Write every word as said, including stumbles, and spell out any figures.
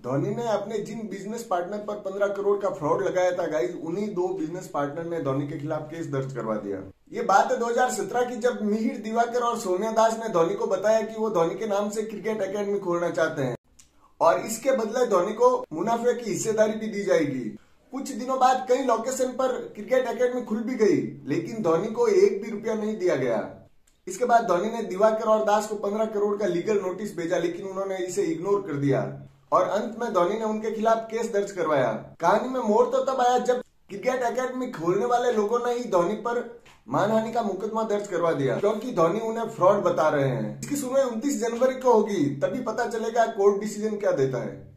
धोनी ने अपने जिन business partner पर पंद्रह करोड़ का फ्रॉड लगाया था गाइस, उन्हीं दो बिजनेस पार्टनर ने धोनी के खिलाफ केस दर्ज करवा दिया। ये बात है दो हज़ार सत्रह की, जब मिहिर दिवाकर और सौम्या दास ने धोनी को बताया कि वो धोनी के नाम से क्रिकेट एकेडमी खोलना चाहते हैं और इसके बदले धोनी को मुनाफे की हिस्सेदारी भी दी जाएगी। कुछ दिनों बाद कई लोकेशन पर क्रिकेट एकेडमी खुल भी गई, लेकिन धोनी को एक भी रुपया नहीं दिया गया। इसके बाद धोनी ने दिवाकर और दास को पंद्रह करोड़ का लीगल नोटिस भेजा, लेकिन उन्होंने इसे इग्नोर कर दिया और अंत में धोनी ने उनके खिलाफ केस दर्ज करवाया। कहानी में मोड़ तो तब आया जब क्रिकेट एकेडमी खोलने वाले लोगों ने ही धोनी पर मानहानि का मुकदमा दर्ज करवा दिया, क्योंकि धोनी उन्हें फ्रॉड बता रहे हैं। इसकी सुनवाई उनतीस जनवरी को होगी, तभी पता चलेगा कोर्ट डिसीजन क्या देता है।